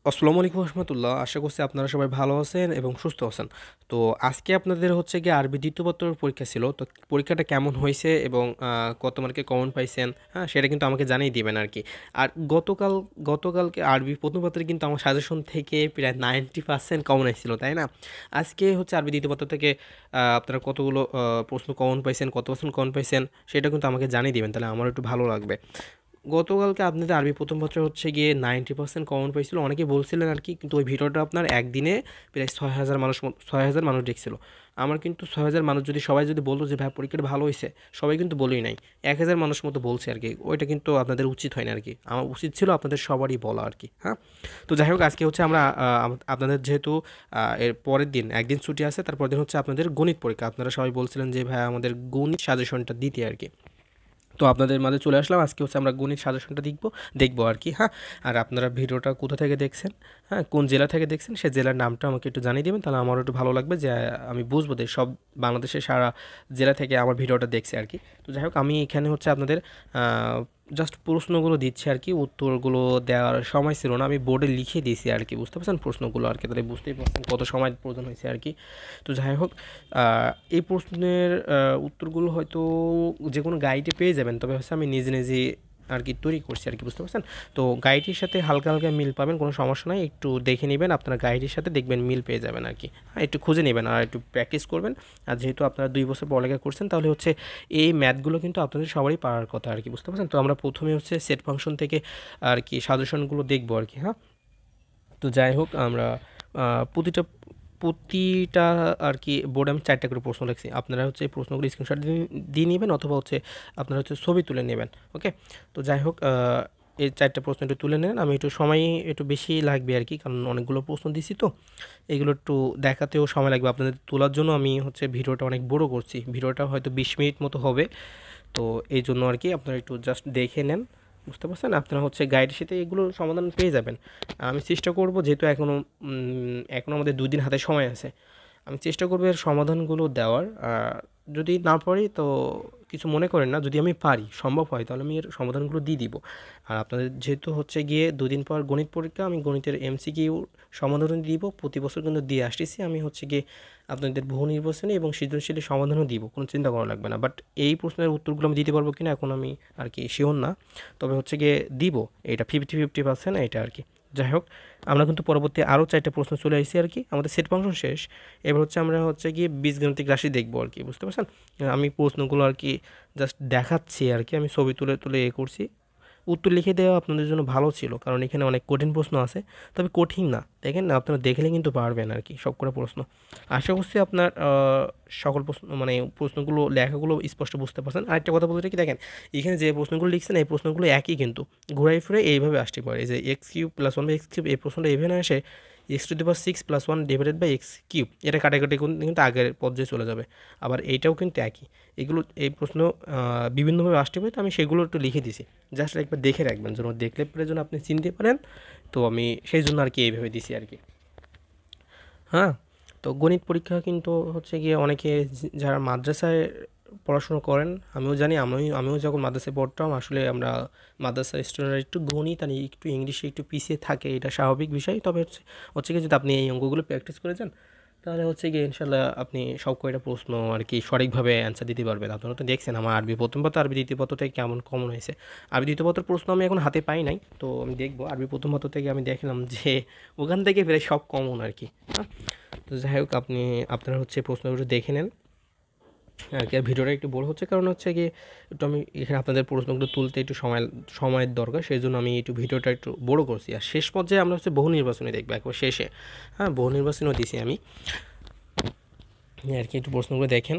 আসসালামু আলাইকুম রহমতুল্লাহ। আশা করছি আপনারা সবাই ভালো আছেন এবং সুস্থ আছেন। তো আজকে আপনাদের হচ্ছে গিয়ে আরবি দ্বিতীয় পত্রের পরীক্ষা ছিল। তো পরীক্ষাটা কেমন হয়েছে এবং কত মার্কে কমন পাইছেন, হ্যাঁ, সেটা কিন্তু আমাকে জানিয়ে দিবেন আর কি। আর গতকালকে আরবি প্রথম পত্রে কিন্তু আমার সাজেশন থেকে প্রায় 90% কমন এসেছিল, তাই না? আজকে হচ্ছে আরবি দ্বিতীয় পত্র থেকে আপনারা কতগুলো প্রশ্ন কমন পাইছেন, কত পার্সেন্ট কমন পাইছেন, সেটা কিন্তু আমাকে জানিয়ে দিবেন, তাহলে আমার একটু ভালো লাগবে। গতকালকে আপনাদের আরবি প্রথম পত্রে হচ্ছে গিয়ে 90% কমন পাইছিল, অনেকে বলছিলেন আর কি, কিন্তু ওই ভিডিওটা আপনার একদিনে প্রায় 6,000 মানুষ দেখছিল। আমার কিন্তু 6,000 মানুষ যদি সবাই যদি বলতো যে ভাই পরীক্ষাটা ভালো হয়েছে, সবাই কিন্তু বলেই নাই, 1,000 মানুষ মতো বলছে আর কি। ওইটা কিন্তু আপনাদের উচিত হয় না আর কি, আমার উচিত ছিল আপনাদের সবারই বলা আর কি। হ্যাঁ, তো যাই হোক, আজকে হচ্ছে আমরা আপনাদের যেহেতু এর পরের দিন একদিন ছুটি আছে, তারপর দিন হচ্ছে আপনাদের গণিত পরীক্ষা। আপনারা সবাই বলছিলেন যে ভাই আমাদের গণিত সাজেশনটা দিতে আর কি। তো আপনাদের মাঝে চলে আসলাম, আজকে হচ্ছে আমরা গণিত সাজেশনটা দেখবো আর কি। হ্যাঁ, আর আপনারা ভিডিওটা কোথা থেকে দেখছেন, হ্যাঁ, কোন জেলা থেকে দেখছেন, সেই জেলার নামটা আমাকে একটু জানিয়ে দেবেন, তাহলে আমারও একটু ভালো লাগবে যে আমি বুঝবো যে সব বাংলাদেশের সারা জেলা থেকে আমার ভিডিওটা দেখছে আর কি। তো যাই হোক, আমি এখানে হচ্ছে আপনাদের জাস্ট প্রশ্নগুলো দিচ্ছি আর কি, উত্তরগুলো দেওয়ার সময় ছিল না, আমি বোর্ডে লিখে দিয়েছি আর কি, বুঝতে পারছেন প্রশ্নগুলো আর কি, তাহলে বুঝতেই পারছেন কত সময় প্রয়োজন হয়েছে আর কি। তো যাই হোক, এই প্রশ্নের উত্তরগুলো হয়তো যে কোনো গাইডে পেয়ে যাবেন, তবে হচ্ছে আমি নিজে নিজে আর কি তৈরি করছি আর কি, বুঝতে পারছেন? তো গাইডের সাথে হালকা হালকা মিল পাবেন, কোনো সমস্যা নাই, একটু দেখে নেবেন, আপনার গাইডের সাথে দেখবেন মিল পেয়ে যাবেন আর কি। হ্যাঁ, একটু খুঁজে নেবেন আর একটু প্র্যাকটিস করবেন। আর যেহেতু আপনারা 2 বছর পড়ালেখা করছেন, তাহলে হচ্ছে এই ম্যাথগুলো কিন্তু আপনাদের সবারই পারার কথা আর কি, বুঝতে পারছেন? তো আমরা প্রথমে হচ্ছে সেট ফাংশন থেকে আর কি সাজেশনগুলো দেখবো আর কি। হ্যাঁ, তো যাই হোক, আমরা প্রতিটা প্রতিটা আর কি বোর্ডে আমি 4টা করে প্রশ্ন লিখছি। আপনারা হচ্ছে এই প্রশ্নগুলো স্ক্রিনশট দিয়ে নেবেন, অথবা হচ্ছে আপনারা হচ্ছে ছবি তুলে নেবেন। ওকে, তো যাই হোক, এই 4টা প্রশ্ন একটু তুলে নেন, আমি একটু সময় একটু বেশি লাগবে আর কি, কারণ অনেকগুলো প্রশ্ন দিছি তো, এগুলো একটু দেখাতেও সময় লাগবে আপনাদের তোলার জন্য। আমি হচ্ছে ভিডিওটা অনেক বড় করছি, ভিডিওটা হয়তো 20 মিনিট মতো হবে। তো এই জন্য আর কি আপনারা একটু জাস্ট দেখে নেন, বুঝতে পারছেন? আপনারা হচ্ছে গাইডের সাথে এগুলো সমাধান পেয়ে যাবেন। আমি চেষ্টা করব, যেহেতু এখনও আমাদের 2 দিন হাতে সময় আছে, আমি চেষ্টা করবো এর সমাধানগুলো দেওয়ার। আর যদি না পারি তো কিছু মনে করেন না, যদি আমি পারি, সম্ভব হয়, তাহলে আমি এর সমাধানগুলো দিয়ে দিব। আর আপনাদের যেহেতু হচ্ছে গিয়ে 2 দিন পর গণিত পরীক্ষা, আমি গণিতের এমসিকিউ সমাধানও দিব, প্রতি বছর কিন্তু দিয়ে আসতেছি। আমি হচ্ছে গিয়ে আপনাদের বহু নির্বাচনী এবং সৃজনশীলের সমাধানও দিব, কোনো চিন্তা করা লাগবে না। বাট এই প্রশ্নের উত্তরগুলো আমি দিতে পারবো কিনা এখন আমি আর কি শিওর না, তবে হচ্ছে গিয়ে দিব, এটা 50-50% এটা আর কি। যাই হোক, আমরা কিন্তু পরবর্তী আরও 4টা প্রশ্ন চলে আসছি আর কি, আমাদের সেট ফাংশন শেষ। এবার হচ্ছে আমরা হচ্ছে গিয়ে বীজগাণিতিক রাশি দেখবো আর কি, বুঝতে পারছেন? আমি প্রশ্নগুলো আর কি জাস্ট দেখাচ্ছি আর কি, আমি ছবি তুলে তুলে করছি। উত্তর লিখে দেওয়া আপনাদের জন্য ভালো ছিল, কারণ এখানে অনেক কঠিন প্রশ্ন আছে, তবে কঠিন না, দেখেন না, আপনারা দেখলে কিন্তু পারবেন আর কি সব করে প্রশ্ন। আশা করছি আপনার সকল প্রশ্ন মানে প্রশ্নগুলো লেখাগুলো স্পষ্ট বুঝতে পারছেন। আরেকটা কথা বলতে কি, দেখেন এখানে যে প্রশ্নগুলো লিখছেন, এই প্রশ্নগুলো একই, কিন্তু ঘুরাই ফিরে এইভাবে আসতে পারে, এই যে x³ + 1/x³ এই প্রশ্নটা এইভাবে আসে, x⁻6 + 1 / x³ এটা কাটাকাটি কিন্তু আগের পর্যায়ে চলে যাবে। আবার এইটাও কিন্তু একই। এই প্রশ্ন বিভিন্নভাবে আসতে পারে, তো আমি সেগুলো একটু লিখে দিছি, জাস্ট একবার দেখে রাখবেন, যেন দেখলে পরে যেন আপনি চিনতে পারেন। তো আমি সেই জন্য আর কি এইভাবে দিছি আর কি। হ্যাঁ, তো গণিত পরীক্ষা কিন্তু হচ্ছে গিয়ে অনেকে যারা মাদ্রাসায় পড়াশুনো করেন, আমিও জানি, আমিও যখন মাদ্রাসায় পড়তাম, আসলে আমরা মাদ্রাসার স্টুডেন্টরা একটু গণিত আর একটু ইংলিশে একটু পিছিয়ে থাকে, এটা স্বাভাবিক বিষয়। তবে হচ্ছে হচ্ছে কি, যদি আপনি এই অঙ্কগুলো প্র্যাকটিস করে যান, তাহলে হচ্ছে গিয়ে ইনশাল্লাহ আপনি সব কয়টা প্রশ্ন আর কি সঠিকভাবে অ্যান্সার দিতে পারবেন। আপনারা তো দেখছেন আমার আরবি প্রথম পত্র, আরবি দ্বিতীয় পত্র থেকে কেমন কমন হয়েছে। আরবি দ্বিতীয় পত্রের প্রশ্ন আমি এখন হাতে পাই নাই, তো আমি দেখবো। আরবি প্রথম পত্র থেকে আমি দেখলাম যে ওখান থেকে প্রায় সব কমন আর কি। হ্যাঁ, তো যাই হোক, আপনারা হচ্ছে প্রশ্নগুলো দেখে নেন আর কি। আর ভিডিওটা একটু বড় হচ্ছে, কারণ হচ্ছে গিয়ে একটু আমি এখানে আপনাদের প্রশ্নগুলো তুলতে একটু সময়ের দরকার, সেই জন্য আমি একটু ভিডিওটা একটু বড় করছি। আর শেষ পর্যায়ে আমরা হচ্ছে বহু নির্বাচনী দেখবো একবার শেষে। হ্যাঁ, বহু নির্বাচনও দিছি আমি আর কি, একটু প্রশ্নগুলো দেখেন।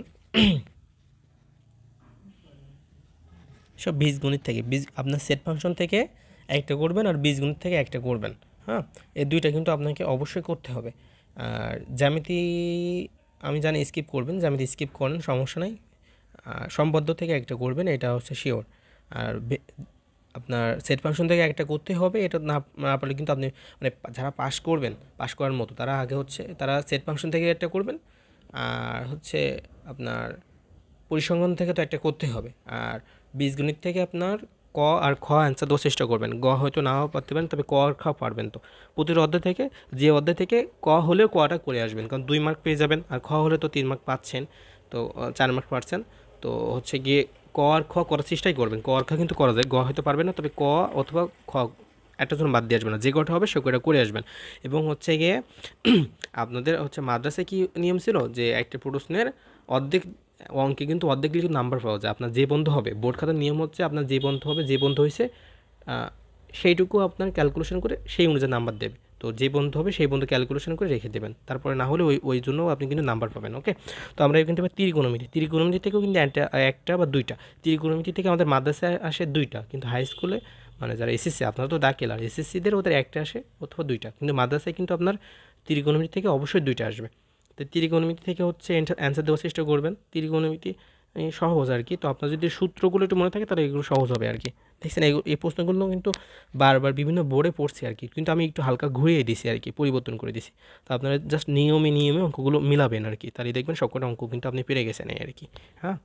সব বীজগণিত থেকে, আপনার সেট ফাংশন থেকে একটা করবেন, আর বীজগণিত থেকে একটা করবেন। হ্যাঁ, এই দুইটা কিন্তু আপনাকে অবশ্যই করতে হবে। আর জ্যামিতি আমি জানি স্কিপ করবেন, জ্যামিতি স্কিপ করেন, সমস্যা নাই। আর সম্বদ্ধ থেকে একটা করবেন, এটা হচ্ছে শিওর। আর আপনার সেট ফাংশন থেকে একটা করতে হবে, এটা না না পারলে কিন্তু আপনি মানে যারা পাস করার মতো, তারা আগে হচ্ছে তারা সেট ফাংশন থেকে একটা করবেন। আর হচ্ছে আপনার পরিসংখ্যান থেকে তো একটা করতে হবে। আর বীজগণিত থেকে আপনার ক আর খ অ্যান্সার দেওয়ার চেষ্টা করবেন। গ হয়তো নাও পারতে পারেন, তবে ক আর খ পারবেন। তো প্রতিটা অধ্যায় থেকে, যে অধ্যায় থেকে ক হলেও কটা করে আসবেন, কারণ 2 মার্ক পেয়ে যাবেন, আর খ হলে তো 3 মার্ক পাচ্ছেন, তো 4 মার্ক পাচ্ছেন। তো হচ্ছে গিয়ে ক আর খ করার চেষ্টাই করবেন। ক আর খ কিন্তু করা যায়, গ হয়তো পারবেন না, তবে ক অথবা খ একটা জন বাদ দিয়ে আসবেন না, যে কটা হবে সে কটা করে আসবেন। এবং হচ্ছে গিয়ে আপনাদের হচ্ছে মাদ্রাসায় কি নিয়ম ছিল যে একটা প্রশ্নের অর্ধেক অঙ্কে কিন্তু অর্ধেক লিখে নাম্বার পাওয়া যায়। আপনার যে বন্ধ হবে, বোর্ড খাতার নিয়ম হচ্ছে আপনার যে বন্ধ হবে, যে বন্ধ হয়েছে সেইটুকু আপনার ক্যালকুলেশন করে সেই অনুযায়ী নাম্বার দেবে। তো যে বন্ধু হবে সেই বন্ধু ক্যালকুলেশন করে রেখে দেবেন, তারপরে না হলে ওই জন্য আপনি কিন্তু নাম্বার পাবেন। ওকে, তো আমরা এখান থেকে ত্রিকোণমিতি থেকেও কিন্তু একটা বা দুইটা। ত্রিকোণমিতি থেকে আমাদের মাদ্রাসায় আসে দুইটা, কিন্তু হাই স্কুলে মানে যারা এসএসসি, আপনারা তো দাখিল আর এসএসসিদের ওদের একটা আসে অথবা দুইটা, কিন্তু মাদ্রাসায় কিন্তু আপনার ত্রিকোণমিতি থেকে অবশ্যই দুইটা আসবে। তো ত্রিকোণমিতি থেকে হচ্ছে অ্যান্সার দেওয়ার চেষ্টা করবেন। ত্রিকোণমিতি সহজ আর কি। তো আপনার যদি সূত্রগুলো একটু মনে থাকে তাহলে এগুলো সহজ হবে আর কি। দেখছেন এই প্রশ্নগুলো কিন্তু বারবার বিভিন্ন বোর্ডে পড়ছি আর কি, কিন্তু আমি একটু হালকা ঘুরিয়ে দিছি আর কি, পরিবর্তন করে দিছি। তো আপনারা জাস্ট নিয়মে অঙ্কগুলো মিলাবেন আর কি, তাহলে দেখবেন সবকটা অঙ্ক কিন্তু আপনি পেরে গেছেন এই আর কি। হ্যাঁ,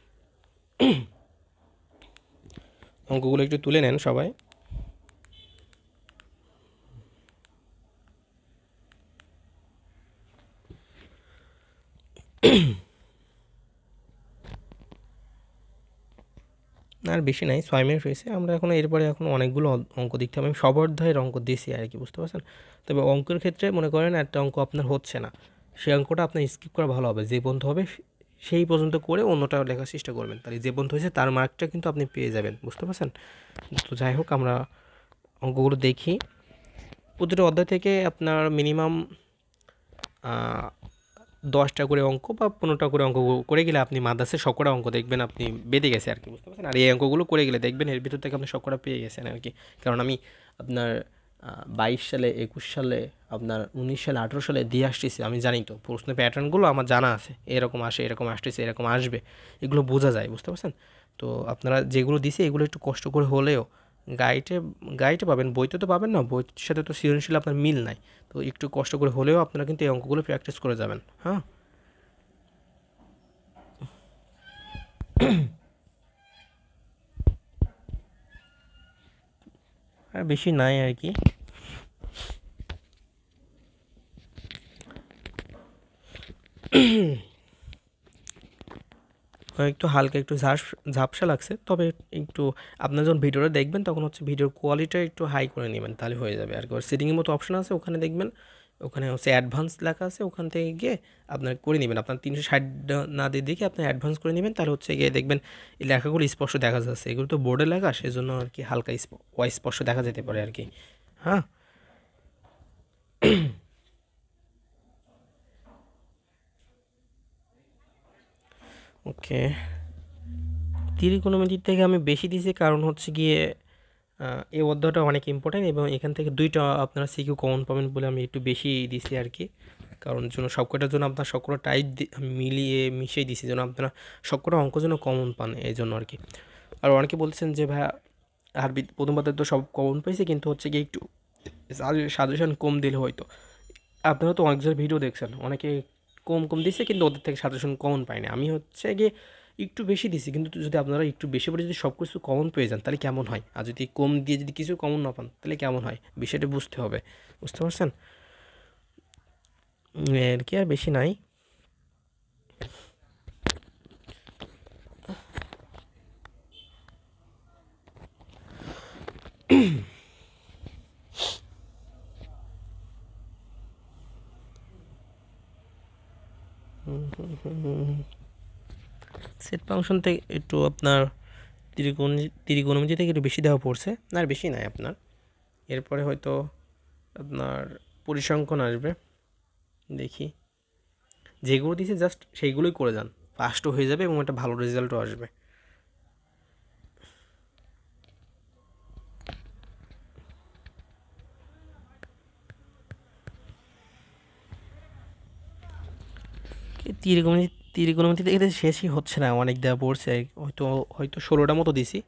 অঙ্কগুলো একটু তুলে নেন সবাই। আর বেশি নাই, 6 মিনিট হয়েছে। আমরা এখন এরপরে এখন অনেকগুলো অঙ্ক দেখতে হবে। আমি সব অধ্যায়ের অঙ্ক দিয়েছি আর কি, বুঝতে পারছেন। তবে অঙ্কের ক্ষেত্রে মনে করেন একটা অঙ্ক আপনার হচ্ছে না, সেই অঙ্কটা আপনার স্কিপ করা ভালো হবে। যে বন্ধু হবে সেই পর্যন্ত করে অন্যটা লেখার চেষ্টা করবেন, তাহলে যে বন্ধু হয়েছে তার মার্কটা কিন্তু আপনি পেয়ে যাবেন, বুঝতে পারছেন। তো যাই হোক, আমরা অঙ্কগুলো দেখি। প্রতিটা অধ্যায় থেকে আপনার মিনিমাম 10টা করে অঙ্ক বা 15টা করে অঙ্ক করে গেলে আপনি মাদ্রাসায় সবকটা অঙ্ক দেখবেন আপনি বেঁধে গেছে আর কি, বুঝতে পারছেন। আর এই অঙ্কগুলো করে গেলে দেখবেন এর ভিতর থেকে আপনি সবকটা পেয়ে গেছেন আর কি। কারণ আমি আপনার 22 সালে, 21 সালে, আপনার 19 সালে, 18 সালে দিয়ে আসতেছি, আমি জানি তো প্রশ্ন প্যাটার্নগুলো আমার জানা আছে, এরকম আসে, এরকম আসতেছে, এরকম আসবে, এগুলো বোঝা যায়, বুঝতে পারছেন। তো আপনারা যেগুলো দিছে এগুলো একটু কষ্ট করে হলেও গাইডে গাইডে পাবেন, বইতে তো পাবেন না, বইয়ের সাথে তো সৃজনশীল আপনার মিল নাই। তো একটু কষ্ট করে হলেও আপনারা কিন্তু এই অঙ্কগুলো প্র্যাকটিস করে যাবেন। হ্যাঁ, আর বেশি নাই আর কি। একটু হালকা একটু ঝাপসা লাগছে, তবে একটু আপনার যখন ভিডিওটা দেখবেন তখন হচ্ছে ভিডিওর কোয়ালিটিটা একটু হাই করে নেবেন, তাহলে হয়ে যাবে আর কি। সেটিংয়ের মতো অপশন আছে, ওখানে দেখবেন, ওখানে হচ্ছে অ্যাডভান্স লেখা আছে, ওখান থেকে গিয়ে আপনার করে নেবেন। আপনার 360 না দিয়ে দেখে আপনি অ্যাডভান্স করে নেবেন, তাহলে হচ্ছে গিয়ে দেখবেন এই লেখাগুলো স্পষ্ট দেখা যাচ্ছে। এগুলো তো বোর্ডে লেখা, সেজন্য আর কি হালকা অস্পষ্ট দেখা যেতে পারে আর কি। হ্যাঁ, ওকে। ত্রিকোণমিতির থেকে আমি বেশি দিয়েছি, কারণ হচ্ছে গিয়ে এই অধ্যায়টা অনেক ইম্পর্টেন্ট এবং এখান থেকে দুইটা আপনারা সিকিউ কমন পাবেন বলে আমি একটু বেশি দিছি আর কি। কারণ জন্য সবকটার জন্য আপনার সবকটা টাইপ মিলিয়ে মিশিয়ে দিছি, যেন আপনারা সবকটা অঙ্ক যেন কমন পান, এই জন্য আর কি। আর অনেকে বলছেন যে ভাই আরবি প্রথম পাতায় তো সব কমন পাইছে, কিন্তু হচ্ছে গিয়ে একটু সাজেশন কম দিলে হয়তো। আপনারা তো অনেকজনের ভিডিও দেখছেন, অনেকে কম কম দিছে কিন্তু ওদের থেকে সাজেশন কমন পায়নি। আমি হচ্ছে গিয়ে একটু বেশি দিছি, কিন্তু যদি আপনারা একটু বেশি করে যদি সব কিছু কমন পেয়ে যান তাহলে কেমন হয়, আর যদি কম দিয়ে যদি কিছু কমন না পান তাহলে কেমন হয়, বিষয়টা বুঝতে হবে, বুঝতে পারছেন। আর কি, আর বেশি নাই। সেট ফাংশন থেকে একটু আপনার ত্রিকোণমিতি থেকে একটু বেশি দেওয়া পড়ছে, আর বেশি নাই আপনার। এরপরে হয়তো আপনার পরিসংখ্যান আসবে, দেখি। যেগুলো দিয়েছে জাস্ট সেইগুলোই করে যান, পাসও হয়ে যাবে এবং একটা ভালো রেজাল্টও আসবে। ত্রিকোণমিতি থেকে শেষই হচ্ছে না, অনেক দেওয়া পড়ছে, হয়তো হয়তো 16টা মতো দিছি।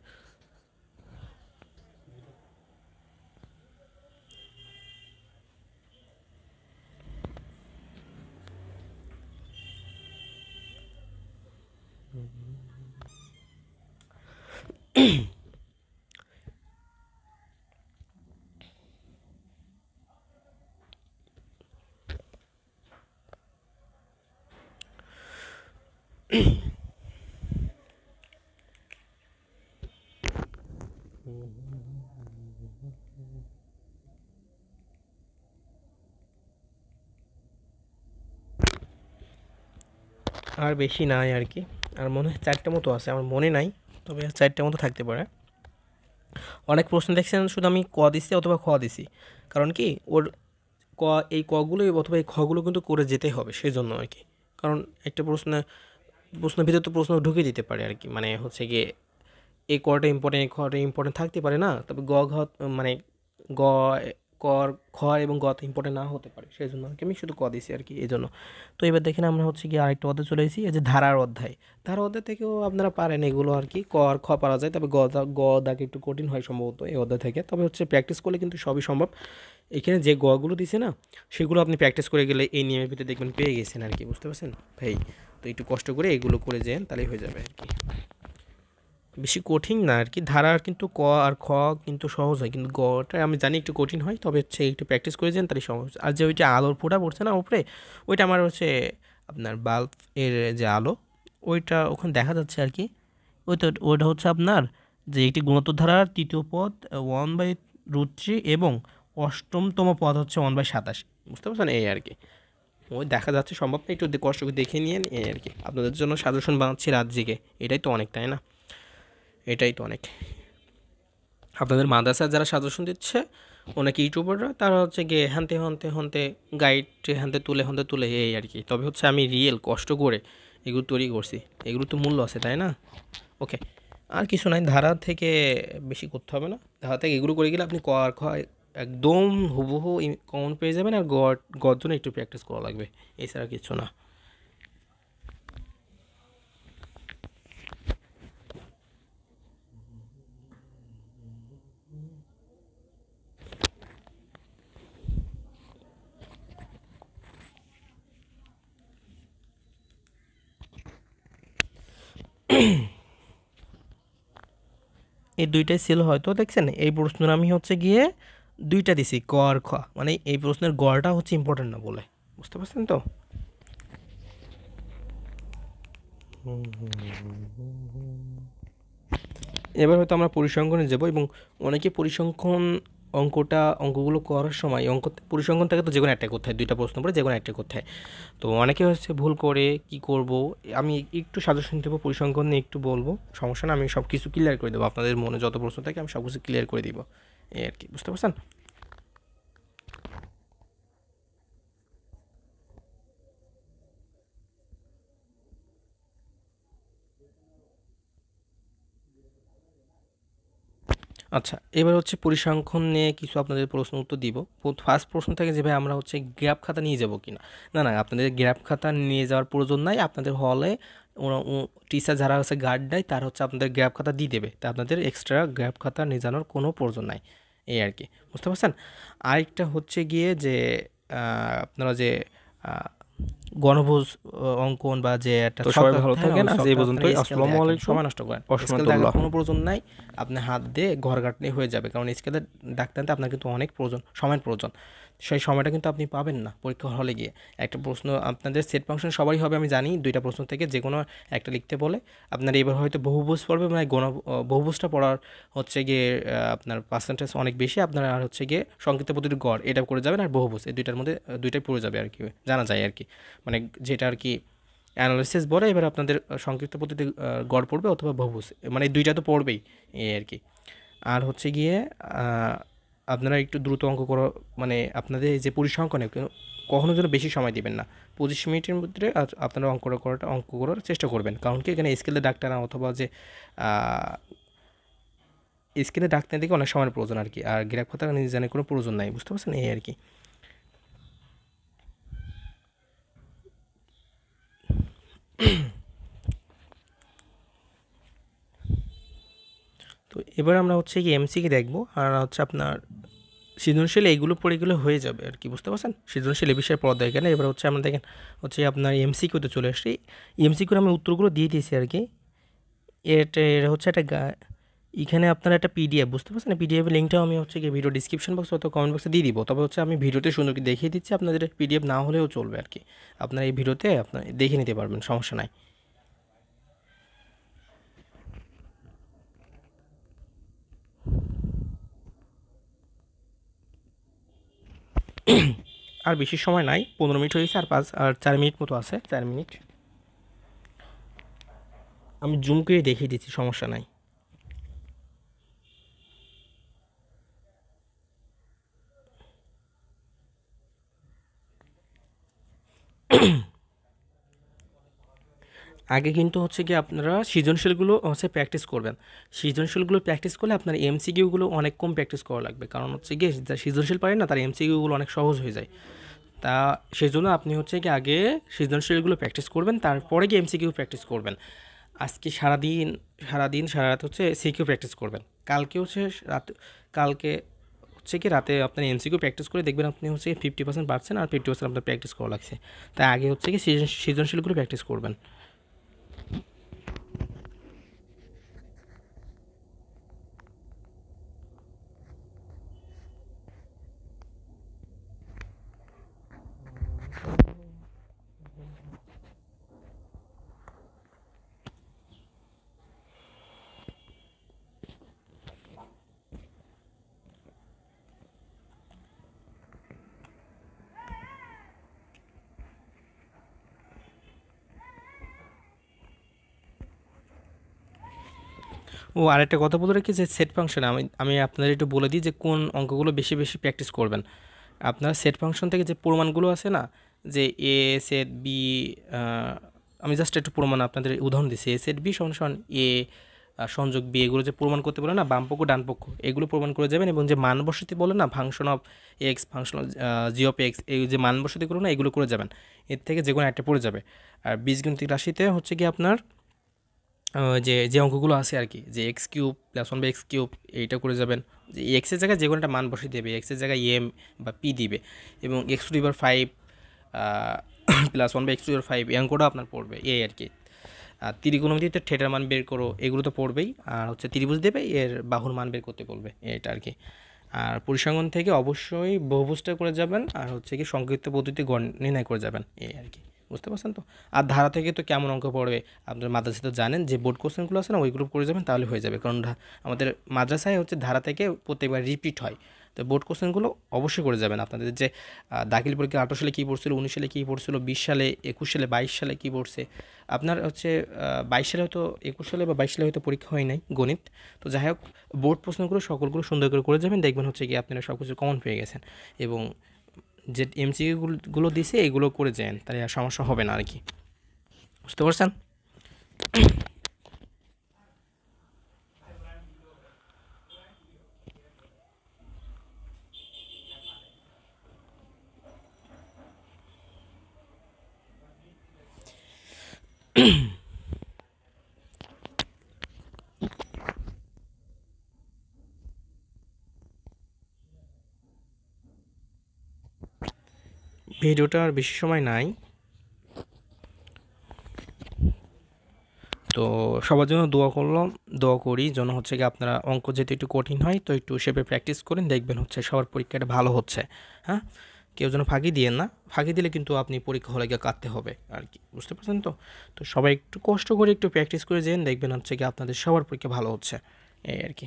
আর বেশি নাই আর কি, আর মনে হয় 4টা মতো আছে, আমার মনে নাই, তবে 4টা মতো থাকতে পারে। অনেক প্রশ্ন দেখছেন শুধু আমি ক দিছি অথবা খ দিছি, কারণ কি ওর ক, এই কগুলো অথবা এই খগুলো কিন্তু করে যেতে হবে সেই জন্য আর কি। কারণ একটা প্রশ্নের ভিতরে তো প্রশ্ন ঢুকে দিতে পারে আর কি, মানে হচ্ছে গিয়ে এই কটা ইম্পর্টেন্ট, এই খটা ইম্পর্টেন্ট থাকতে পারে না, তবে গ ঘ মানে গ, কর, খ এবং গ তো ইম্পর্টেন্ট না হতে পারে, সেই জন্য আর কি আমি শুধু ক দিছি আর কি, এই জন্য। তো এবার দেখেন আমরা হচ্ছে কি আরেকটা অধ্যায় চলে এসেছি, এই যে ধারার অধ্যায়। ধারার অধ্যায় থেকেও আপনারা পারেন এগুলো আর কি, ক আর খ পারা যায়, তবে গ দাগ একটু কঠিন হয় সম্ভবত এই অধ্যায় থেকে, তবে হচ্ছে প্র্যাকটিস করলে কিন্তু সবই সম্ভব। এখানে যে গগুলো দিছে না, সেগুলো আপনি প্র্যাকটিস করে গেলে এই নিয়মের ভিতরে দেখবেন পেয়ে গেছেন আর কি, বুঝতে পারছেন ভাই? তো একটু কষ্ট করে এগুলো করে যান, তাহলেই হয়ে যাবে আর কি, বেশি কঠিন না আর কি। ধারা কিন্তু ক আর খ কিন্তু সহজ হয়, কিন্তু গটা আমি জানি একটু কঠিন হয়, তবে হচ্ছে একটু প্র্যাকটিস করে যান তাহলে সহজ। আর যে ওইটা আলোর ফোঁটা পড়ছে না উপরে, ওইটা আমার হচ্ছে আপনার বাল্ব এর যে আলো, ওইটা ওখানে দেখা যাচ্ছে আর কি। ওইটা হচ্ছে আপনার যে একটি গুণোত্তর ধারার তৃতীয় পদ 1/√3 এবং অষ্টমতম পদ হচ্ছে 1/27, বুঝতে পারছেন? এই আর কি, ওই দেখা যাচ্ছে সম্ভব না, একটু কষ্ট করে দেখে নিয়ে এই আর কি। আপনাদের জন্য সাজেশন বানাচ্ছি রাত জেগে, এটাই তো অনেক, তাই না? এটাই তো অনেক। আপনাদের মাদ্রাসায় যারা সাজেশন দিচ্ছে, অনেক ইউটিউবাররা, তারা হচ্ছে গিয়ে হানতে হানতে হানতে গাইড হানতে তুলে এই আর কি, তবে হচ্ছে আমি রিয়েল কষ্ট করে এগুলো তৈরি করছি, এগুলো তো মূল্য আছে, তাই না? ওকে, আর কিছু নাই, ধারা থেকে বেশি করতে হবে না, ধারা থেকে এগুলো করে গেলে আপনি ক আর খ একদম হুবহু কমন পেয়ে যাবেন, আর গর্জন একটু প্র্যাকটিস করা লাগবে, এছাড়া কিছু না। এই দুইটাই ছিল হয়তো, দেখছেন এই প্রশ্নের আমি হচ্ছে গিয়ে দুইটা দিছি ক আর খ, মানে এই প্রশ্নের গড়টা হচ্ছে ইম্পর্টেন্ট না বলে, বুঝতে পারছেন তো? এবার হয়তো আমরা পরিসংখ্যানে যাব, এবং অনেকে পরিসংখ্যান অঙ্কগুলো করার সময় পরিসংখ্যান থেকে তো যে কোনো একটা করতে হয়, দুইটা প্রশ্ন পড়ে যে কোনো একটা করতে হয়। তো অনেকে হচ্ছে ভুল করে কি করব, আমি একটু সাজেশন দেবো পরিসংখ্যান নিয়ে, একটু বলবো, সমস্যা না, আমি সব কিছু ক্লিয়ার করে দেবো, আপনাদের মনে যত প্রশ্ন থাকে আমি সব কিছু ক্লিয়ার করে দিব, এই আর কি, বুঝতে পারছেন? আচ্ছা, এবার হচ্ছে পরিসংখ্যান নিয়ে কিছু আপনাদের প্রশ্ন উত্তর দিব। ফার্স্ট প্রশ্ন থেকে যে ভাই আমরা হচ্ছে গ্রাফ খাতা নিয়ে যাব কিনা, না না, আপনাদের গ্রাফ খাতা নিয়ে যাওয়ার প্রয়োজন নাই, আপনাদের হলে টিচার যারা হচ্ছে গার্ড দেয় তারা হচ্ছে আপনাদের গ্রাফ খাতা দিয়ে দেবে, তা আপনাদের এক্সট্রা গ্রাফ খাতা নিয়ে যাওয়ার কোনো প্রয়োজন নাই, এই আর কি, বুঝতে পারছেন? আরেকটা হচ্ছে গিয়ে যে আপনারা যে আহ, গণভোজ অঙ্কন বা যে একটা তো ছক সবাই ভালো আঁকতে হয় না, থাকেন, ওই আজ এই ছকটা আপনারা পর্যন্তই। স্কেল দিয়ে আসসালামু আঁকেন, আলাইকুম সময় নষ্ট করেন, স্কেল দেখার রহমতুল্লাহ। কোনো প্রয়োজন নাই, আপনি হাত দিয়ে ঘর কাটলেই হয়ে যাবে, কারণ স্কেলে দাগ টানতে আপনার কিন্তু অনেক সময়ের প্রয়োজন, সেই সময়টা কিন্তু আপনি পাবেন না পরীক্ষা হলে গিয়ে। একটা প্রশ্ন আপনাদের সেট ফাংশন সবারই হবে আমি জানি, দুইটা প্রশ্ন থেকে যে কোনো একটা লিখতে বলে, আপনার এবার হয়তো বহুভুজ পড়বে, মানে বহুভুজটা পড়ার হচ্ছে গিয়ে আপনার পার্সেন্টেজ অনেক বেশি, আপনার আর হচ্ছে গিয়ে সংক্ষিপ্ত পদ্ধতির গড় এটা করে যাবেন, আর বহুভুজ এই দুইটার মধ্যে দুইটাই পড়ে যাবে আর কি, জানা যায় আর কি, মানে যেটা আর কি অ্যানালিসিস বলে। এবার আপনাদের সংক্ষিপ্ত পদ্ধতি গড় পড়বে অথবা বহুভুজ, মানে এই দুইটা তো পড়বেই, এই আর কি। আর হচ্ছে গিয়ে আহ, আপনারা একটু দ্রুত অঙ্ক করো, মানে আপনাদের এই যে পরিসংখ্যানে কখনো যেন বেশি সময় দিবেন না, 25 মিনিটের মধ্যে আপনারা অঙ্ক করার চেষ্টা করবেন, কারণ কি এখানে স্কেলে ডাক্তার অথবা যে স্কেলে ডাক্তার দিকে অনেক সময়ের প্রয়োজন আর কি, আর গ্রাফ খাতা নিজে জানার কোনো প্রয়োজন নাই, বুঝতে পারছেন? এই আর কি। তো এবার আমরা হচ্ছে কি এমসিকে দেখবো, আর হচ্ছে আপনার সৃজনশীল এইগুলো পড়ে গেলে হয়ে যাবে আর কি, বুঝতে পারছেন? সৃজনশীল এ বিষয়ে পড়া দেখেন, এবার হচ্ছে আমরা দেখেন হচ্ছে আপনার এমসিকিউতে চলে আসছি, এমসিকিউর আমি উত্তরগুলো দিয়ে দিয়েছি আর কি। এটা হচ্ছে একটা এখানে আপনার একটা পিডিএফ, বুঝতে পারছেন? পিডিএফ লিঙ্কটাও আমি হচ্ছে কি ভিডিও ডিসক্রিপশন বক্স অথবা কমেন্ট বক্সে দিয়ে দিব, তবে হচ্ছে আমি ভিডিওতে সুন্দর করে দেখিয়ে দিচ্ছি, আপনাদের পিডিএফ না হলেও চলবে আর কি, আপনার এই ভিডিওতে আপনার দেখে নিতে পারবেন, সমস্যা নাই। আর বেশি সময় নাই, 15 মিনিট হয়েছে, আর 4 মিনিট মতো আছে, 4 মিনিট। আমি জুম করে দেখিয়ে দিচ্ছি, সমস্যা নাই। আগে কিন্তু হচ্ছে কি আপনারা সৃজনশীলগুলো হচ্ছে প্র্যাকটিস করবেন। সৃজনশীলগুলো প্র্যাকটিস করলে আপনার এমসিকিউগুলো অনেক কম প্র্যাকটিস করা লাগবে, কারণ হচ্ছে গিয়ে যারা সৃজনশীল পারে না তার এমসিকিউগুলো অনেক সহজ হয়ে যায়। তা সেই জন্য আপনি হচ্ছে কি আগে সৃজনশীলগুলো প্র্যাকটিস করবেন, তারপরে গিয়ে এমসিকিউ প্র্যাকটিস করবেন। আজকে সারাদিন সারা রাত হচ্ছে সিকিউ প্র্যাকটিস করবেন। কালকে হচ্ছে রাত কালকে হচ্ছে কি রাতে আপনার এমসিকিউ প্র্যাকটিস করে দেখবেন আপনি হচ্ছে 50% পারছেন, আর 50% আপনার প্র্যাকটিস করা লাগছে। তাই আগে হচ্ছে কি সৃজনশীলগুলো প্র্যাকটিস করবেন। ও আরেকটা কথা বলে রাখি যে সেট ফাংশন আমি আমি আপনাদের একটু বলে দিই যে কোন অঙ্কগুলো বেশি বেশি প্র্যাকটিস করবেন। আপনারা সেট ফাংশন থেকে যে প্রমাণগুলো আছে না, যে এ সেট বি, আমি জাস্ট একটু প্রমাণ আপনাদের উদাহরণ দিচ্ছি। এ সেট বি সমান সমান এ সংযোগ বি, এগুলো যে প্রমাণ করতে বলে না বাম পক্ষ ডান পক্ষ, এগুলো প্রমাণ করে যাবেন। এবং যে মান বসতি বলে না function of x, function of g of x, এই যে মান বসতিগুলো না এগুলো করে যাবেন। এর থেকে যে কোনো একটা পড়ে যাবে। আর বীজগণিতিক রাশিতে হচ্ছে কি আপনার যে যে অঙ্কগুলো আছে আর কি, যে x cube plus one by x cube, এইটা করে যাবেন। যে এক্সের জায়গায় যে কোনো একটা মান বসিয়ে দেবে, এক্সের জায়গায় এম বা পি দিবে, এবং x to the power five plus one by x to the power five, এই অঙ্কটা আপনার পড়বে এই আর কি। আর ত্রিকোণমিতিতে থিটার মান বের করো, এগুলো তো পড়বেই। আর হচ্ছে ত্রিভুজ দেবে, এর বাহুর মান বের করতে বলবে, এটা আর কি। আর পরিসংখ্যান থেকে অবশ্যই বহুভুজটা করে যাবেন, আর হচ্ছে কি সংক্ষিপ্ত পদ্ধতি গণ নির্ণয় করে যাবেন, এই আর কি। বুঝতে পারছেন তো? আর ধারা থেকে তো কেমন অঙ্ক পড়বে আপনার মাদ্রাসায় তো জানেন, যে বোর্ড কোশ্চেনগুলো আছে না ওইগুলো করে যাবেন, তাহলে হয়ে যাবে। কারণ আমাদের মাদ্রাসায় হচ্ছে ধারা থেকে প্রত্যেকবার রিপিট হয়। তো বোর্ড কোশ্চেনগুলো অবশ্যই করে যাবেন। আপনাদের যে দাখিল পরীক্ষা 18 সালে কী পড়ছিল, 19 সালে কী পড়ছিল, 20 সালে, 21 সালে, 22 সালে কী পড়ছে, আপনার হচ্ছে 22 সালে হয়তো, 21 সালে বা 22 সালে হয়তো পরীক্ষা হয় নাই গণিত। তো যাই হোক, বোর্ড প্রশ্নগুলো সকলগুলো সুন্দর করে যাবেন, দেখবেন হচ্ছে কি আপনারা সব কিছু কমন পেয়ে গেছেন। এবং যে এমসিকিউগুলো দিছে এগুলো করে যান, তাহলে আর সমস্যা হবে না আর কি। বুঝতে পারছেন? ভিডিওটা আর বেশি সময় নাই, তো সবার জন্য দোয়া করলাম, দোয়া করি যেন হচ্ছে কি আপনারা অঙ্ক যেহেতু একটু কঠিন হয় তো একটু সেভাবে প্র্যাকটিস করেন, দেখবেন হচ্ছে সবার পরীক্ষাটা ভালো হচ্ছে। হ্যাঁ, কেউ যেন ফাঁকি দিয়েন না, ফাঁকি দিলে কিন্তু আপনি পরীক্ষা হলে গিয়ে কাটতে হবে আর কি। বুঝতে পারছেন তো? তো সবাই একটু কষ্ট করে একটু প্র্যাকটিস করে যেন, দেখবেন হচ্ছে কি আপনাদের সবার পরীক্ষা ভালো হচ্ছে, এই আর কি।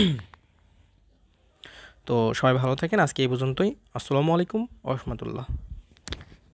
তো সবাই ভালো থাকেন, আজকে এই পর্যন্তই। আসসালামু আলাইকুম ওয়া রাহমাতুল্লাহ।